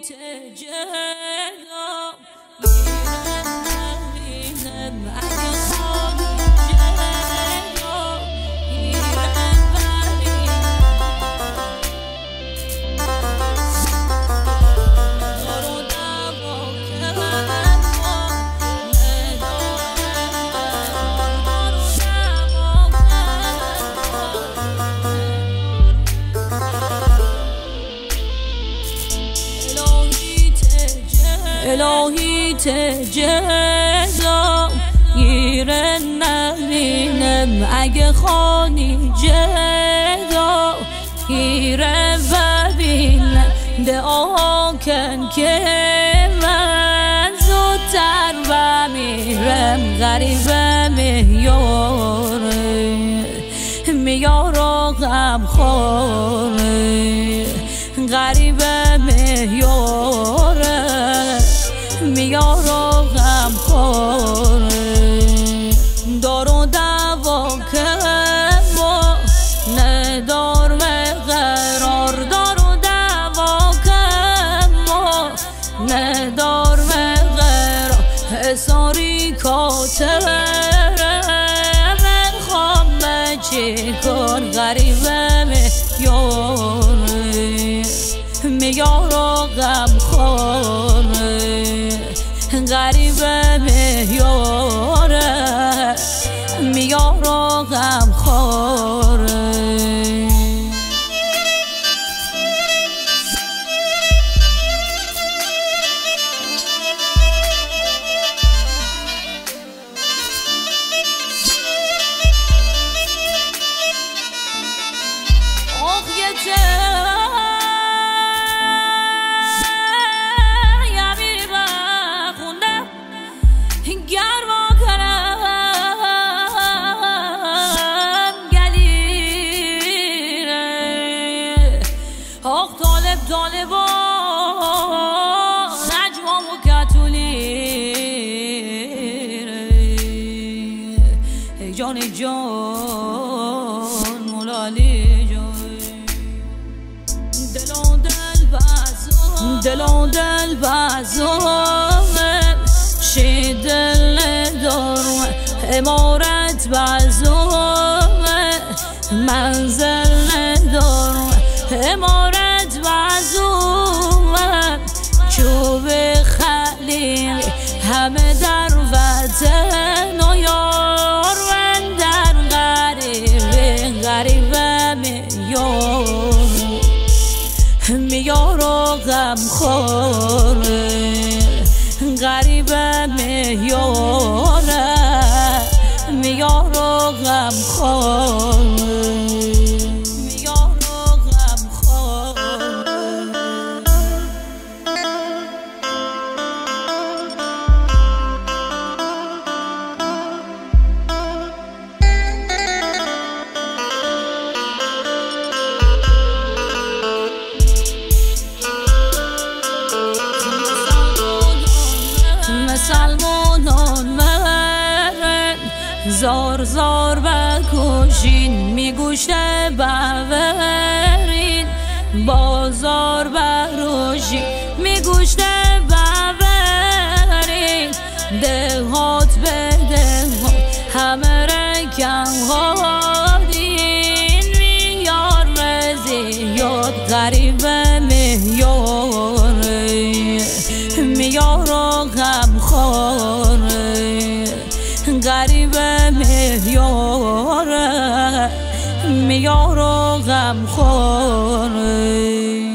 الهی تجزا گیر نبینم اگه خانی جدا گیر ببینم دعا کن که من زودتر بمیرم غریبم میار و غم خوره غریبم میار و غم خوره دار و دوا که ما ندار قرار دار و دوا که ما ندار قرار حساری کاتره من خوام چی کن غریبم میار و غم خوره غریبم میار و غم خوره طالبا نجوام و کتولی جان مولالی جان دل و دل بازم شی دل ندارم امارت بازم منزل ندارم امارت بازم چوب خلیل همه در وطن و یار من در غریبم میار و غم خوره غریبم میار و غم خوره مسلمانان مرن زار زار بکشین میگوشه ببرین بازار بروشین میگوشه ببرین دهات به دهات همه رکم هادین میار مزیاد غریبم میار و غم خوره غریبم میار و غم خوره